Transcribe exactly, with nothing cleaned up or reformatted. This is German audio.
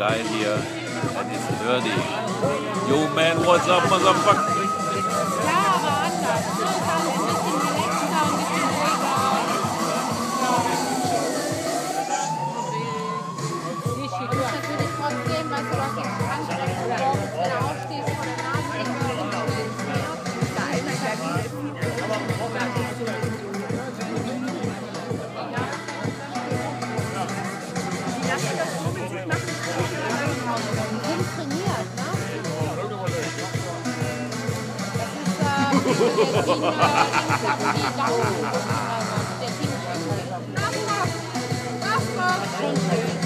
guy here that is dirty. Yo man, what's up, motherfucker? Ja, aber anders. Ne? Ist halt ein bisschen relaxter, ein bisschen ruhiger. Nicht viel. Du musst natürlich trotzdem, weißt du, was dich anstrengt, wenn du morgens wieder aufstehst vor der Nase und rumstellst. Da ist ja nicht viel. Trainiert, ne? Das ist äh, der Team, äh, der Team, der Team. Nachbar! Nachbar!